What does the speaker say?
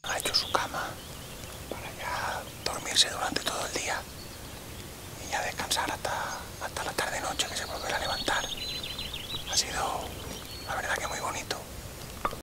Ha hecho su cama para ya dormirse durante todo el día y ya descansar hasta la tarde-noche, que se volverá a levantar. Ha sido